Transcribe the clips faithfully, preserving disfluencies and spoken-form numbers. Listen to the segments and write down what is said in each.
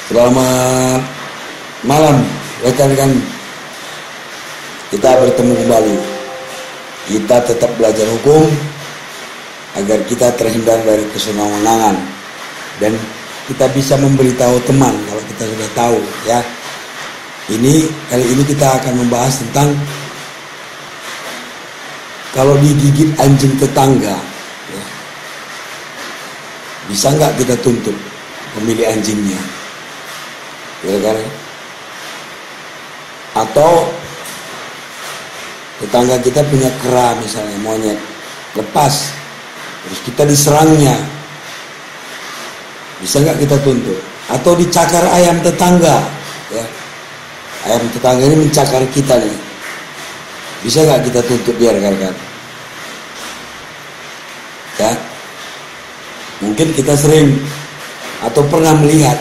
Selamat malam rekan-rekan. Kita bertemu kembali. Kita tetap belajar hukum agar kita terhindar dari kesenangan dan kita bisa memberitahu teman kalau kita sudah tahu, ya. Ini kali ini kita akan membahas tentang kalau digigit anjing tetangga, ya, bisa nggak kita tuntut pemilik anjingnya, ya kan? Atau tetangga kita punya kera misalnya, monyet lepas, terus kita diserangnya, bisa nggak kita tuntut? Atau dicakar ayam tetangga, ya, ayam tetangga ini mencakar kita nih, bisa nggak kita tuntut dia, rekan-rekan? Ya, mungkin kita sering atau pernah melihat,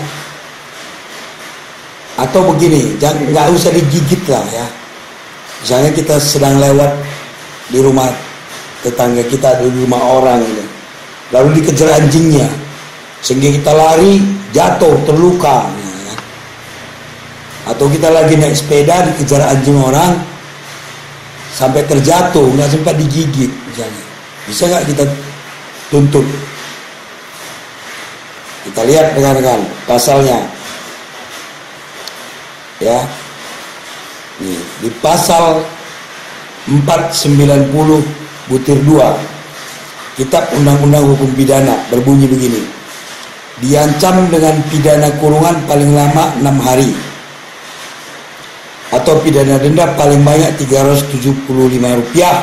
atau begini, jangan, nggak usah digigit lah, ya. Misalnya kita sedang lewat di rumah tetangga kita, di rumah orang, gitu, lalu dikejar anjingnya, sehingga kita lari, jatuh, terluka, ya. Atau kita lagi naik sepeda dikejar anjing orang sampai terjatuh, nggak sempat digigit, misalnya, bisa nggak kita tuntut? Kita lihat rekan-rekan pasalnya, ya. Nih, di pasal empat ratus sembilan puluh butir dua Kitab Undang-Undang Hukum Pidana berbunyi begini: diancam dengan pidana kurungan paling lama enam hari atau pidana denda paling banyak tiga ratus tujuh puluh lima rupiah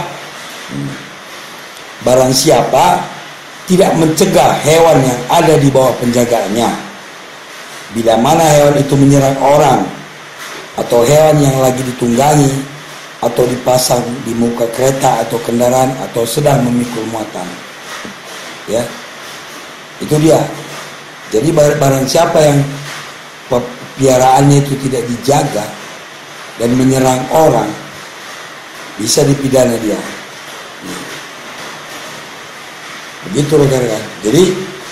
barang siapa tidak mencegah hewan yang ada di bawah penjagaannya bila mana hewan itu menyerang orang atau hewan yang lagi ditunggangi atau dipasang di muka kereta atau kendaraan atau sedang memikul muatan, ya. Itu dia. Jadi barang siapa yang peliharaannya itu tidak dijaga dan menyerang orang, bisa dipidana dia. Begitu, rekan-rekan. Jadi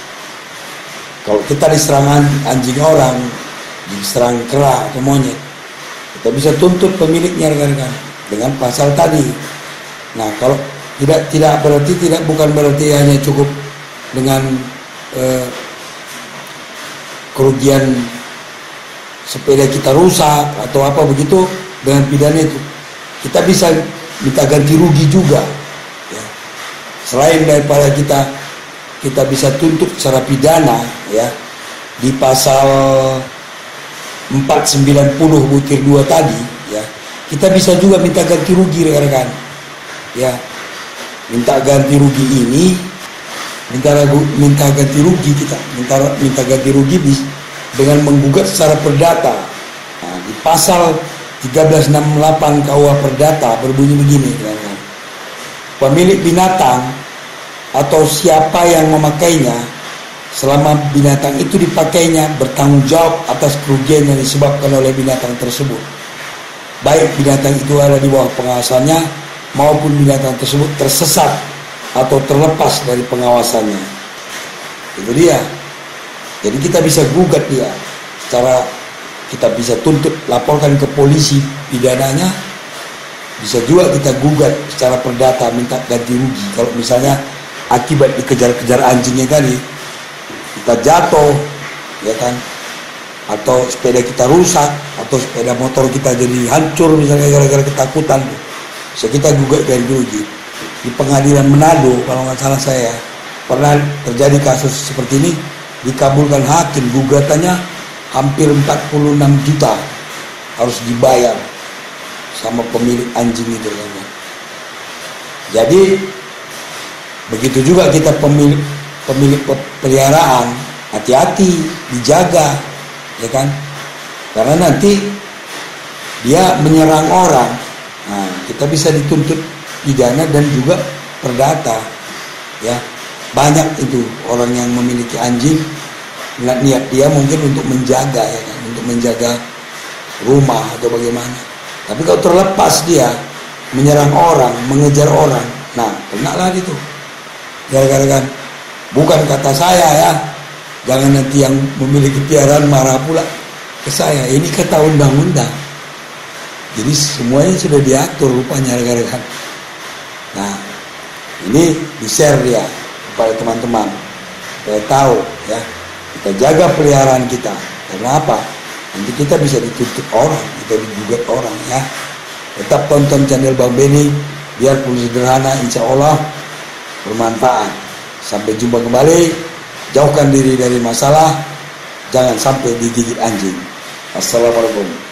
kalau kita diserang anjing orang, diserang kera atau monyet, kita bisa tuntut pemiliknya, rekan-rekan, dengan pasal tadi. Nah, kalau tidak tidak berarti tidak bukan berarti hanya cukup dengan eh, kerugian sepeda kita rusak atau apa begitu, dengan pidana itu kita bisa minta ganti rugi juga, ya. Selain daripada kita kita bisa tuntut secara pidana, ya, di pasal empat ratus sembilan puluh butir dua tadi, ya, kita bisa juga minta ganti rugi, rekan-rekan, ya. Minta ganti rugi ini, minta minta ganti rugi kita minta minta ganti rugi dengan menggugat secara perdata. Nah, di pasal tiga belas enam puluh delapan K U H Perdata berbunyi begini, rekan-rekan: pemilik binatang atau siapa yang memakainya selama binatang itu dipakainya bertanggung jawab atas kerugian yang disebabkan oleh binatang tersebut, baik binatang itu ada di bawah pengawasannya maupun binatang tersebut tersesat atau terlepas dari pengawasannya. Itu dia. Jadi kita bisa gugat dia secara, kita bisa tuntut, laporkan ke polisi pidananya, bisa juga kita gugat secara perdata minta ganti rugi kalau misalnya akibat dikejar-kejar anjingnya tadi kita jatuh, ya kan, atau sepeda kita rusak atau sepeda motor kita jadi hancur misalnya gara-gara ketakutan, bisa kita gugat ganti rugi di pengadilan Manado. Kalau nggak salah saya pernah terjadi kasus seperti ini, dikabulkan hakim, gugatannya hampir empat puluh enam juta harus dibayar sama pemilik anjing itu, kan. Jadi begitu juga kita pemilik pemilik peliharaan, hati-hati, dijaga, ya kan, karena nanti dia menyerang orang, nah kita bisa dituntut pidana dan juga perdata, ya. Banyak itu orang yang memiliki anjing, niat dia mungkin untuk menjaga, ya kan, untuk menjaga rumah atau bagaimana, tapi kalau terlepas dia menyerang orang, mengejar orang, nah kena lah itu, gara-gara kan. Bukan kata saya, ya, jangan nanti yang memiliki piaraan marah pula. ke saya, ini kata undang-undang. Jadi semuanya sudah diatur rupanya rekan-rekan. Nah, ini di-share dia kepada teman-teman supaya tahu ya. Kita jaga peliharaan kita. Karena apa? Nanti kita bisa dituntut orang, kita digugat orang ya. Tetap tonton channel Bang Benny, biarpun sederhana, insya Allah bermanfaat. Sampai jumpa kembali. Jauhkan diri dari masalah, jangan sampai digigit anjing. Assalamualaikum.